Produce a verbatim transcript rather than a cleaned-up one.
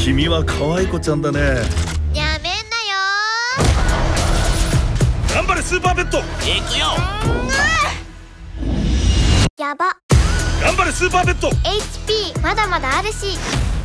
君は可愛い子ちゃんだね。 やめんなよー。頑張れスーパーペット。 行くよ。 やば。 頑張れスーパーペット。 エイチピー まだまだあるし。